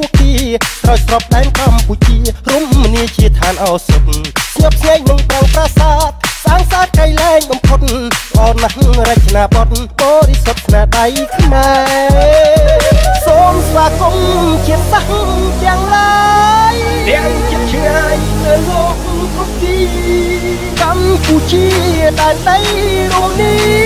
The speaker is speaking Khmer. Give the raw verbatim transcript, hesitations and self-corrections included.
គីស្រោចស្រពដែនកម្ពុជារំមនីជាឋានឱសថស្ញប់ស្ញែងនឹងប្រងប្រាសាទសាងសង់កៃលែងបំផុតល្អណាស់រចនាបថបរិសុទ្ធស្នាដៃខ្មែរសូមស្វាគមន៍ជាតិសាសន៍ទាំងឡាយទាំងជាតិឆ្ងាយលើលោកគ្រប់ទីកម្ពុជាដែនដីរួមនេះ